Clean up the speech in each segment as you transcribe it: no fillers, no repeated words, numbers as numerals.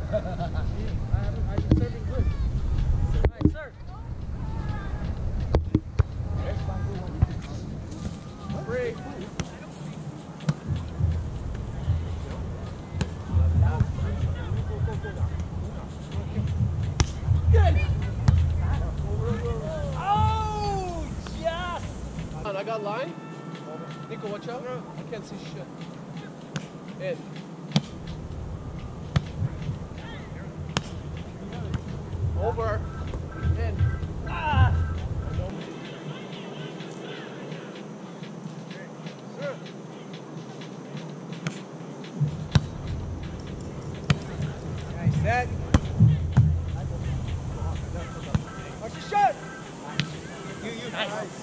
I've been serving good. Alright, serve. Break. Good. Oh, yes. I got line. Nico, watch out. I can't see shit. In. Over. In. Ah. Sure. Nice set. Watch your shot. You. Nice.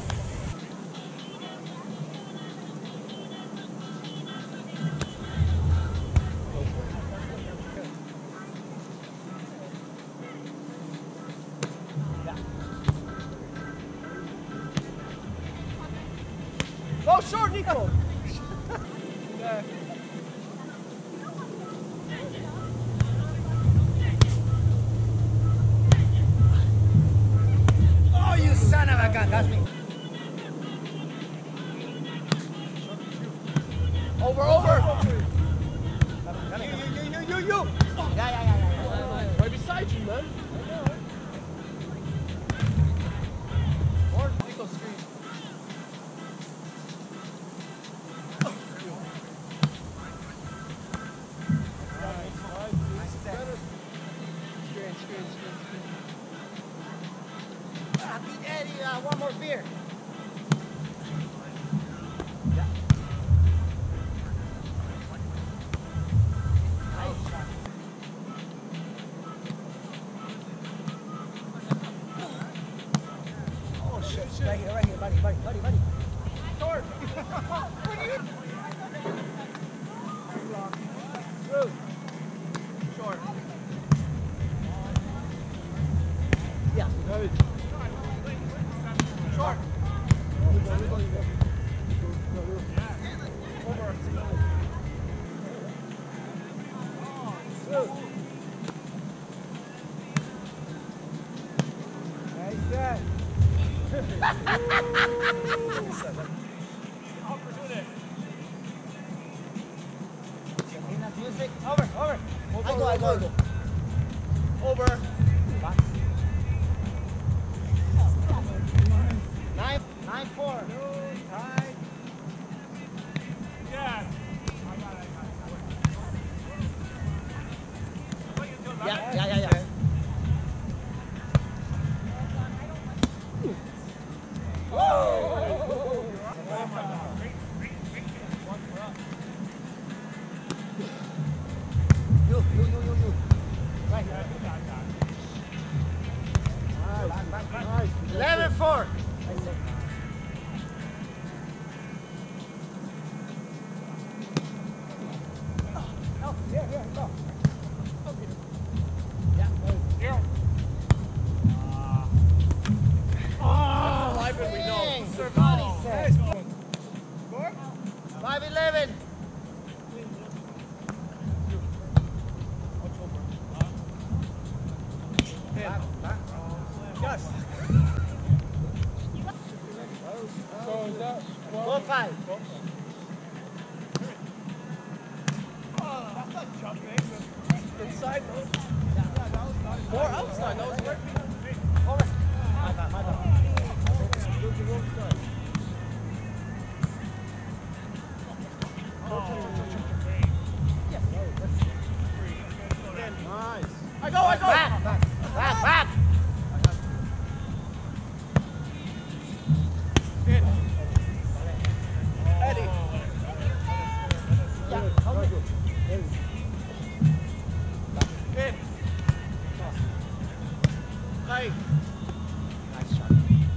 Go short, Nico. Yeah. Oh, you son of a gun. That's me. Over. You. Yeah. Right beside you, man. Or Nico Street. Beat Eddie, one more beer. Oh shit. Right here, buddy. Short. What are you? Through. Short. Yeah. Good. Short. Over. Nice set. Music. Over. I go. Over. 9-4. Tied. Yeah. Yeah. You. Right. Nice. 11-4. Go. Yeah. Oh, we know. Nice. Score? 5-11. Yes. So is that 4-5. Oh, that's not jumping. Inside though. More outside. That was right. Over. My bad. Nice. I go. Back. In. Eddie. Yeah. In. Tight. Nice shot.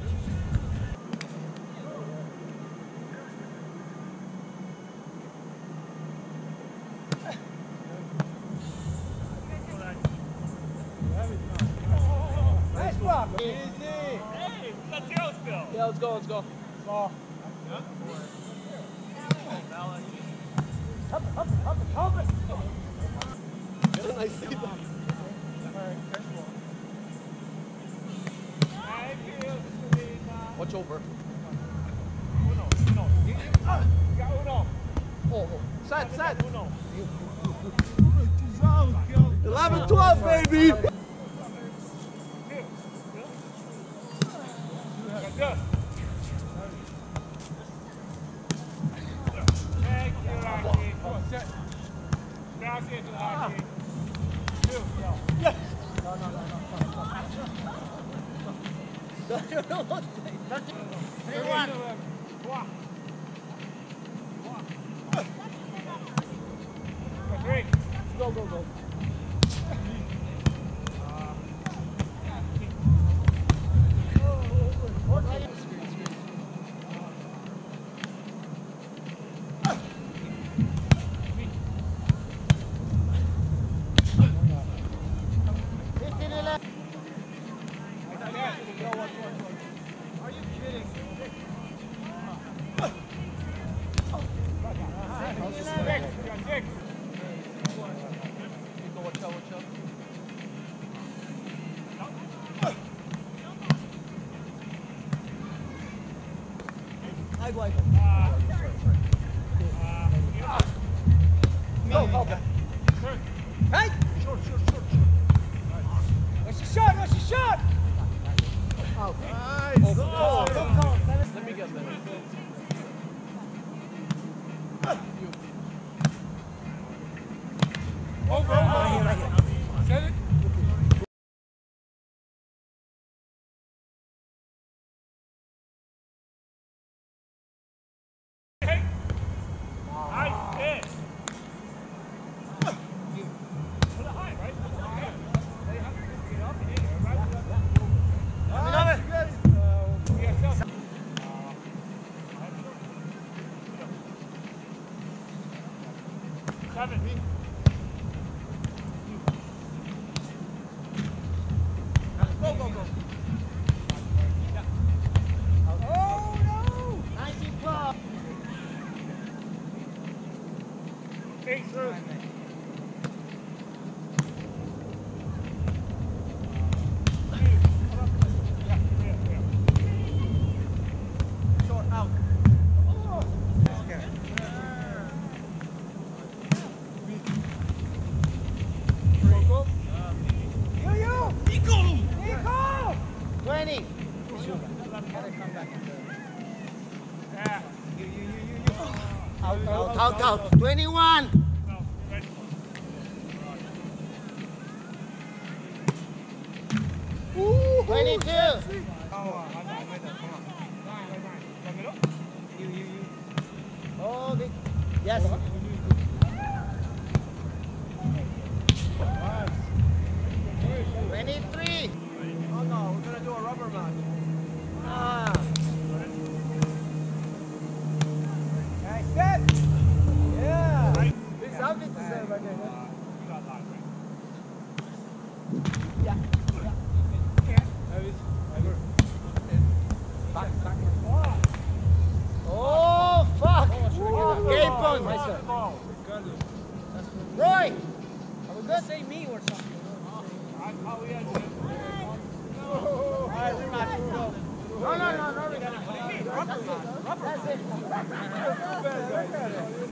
Nice block. Easy. Hey, we got zero still. Yeah, let's go. Ball. Help it. Get a nice seat. much over. Uno. You got uno. Oh, set. Uno. 11-12, baby. Good. Thank you, Rocky. Gracias, Rocky. Two. Yes. Three. Go. Are you kidding? Six. Watch out. I go. Go. Okay. Hey! Short. What's your shot? Out. Nice. Oh, let me get that. Over. Set it. Hey. Nice hit. Put it high, right? Yeah. They have to get up in here, right? Yeah, so. Seven. Go. Oh, no! 19-12. Eight through. Short out. Nico! 20. Yeah. Out. 21. No, ready. Ooh, 22. Oh, yes. 23. Oh no, we're gonna do a rubber match. Ah. Okay, set. Yeah. Right. Big something to say right there. You got live, right? Yeah. Oh, fuck. Game point. Ball. Roy. Are we good? Say me or something. How we had All right, rematch. Go. No. That's it. That's it.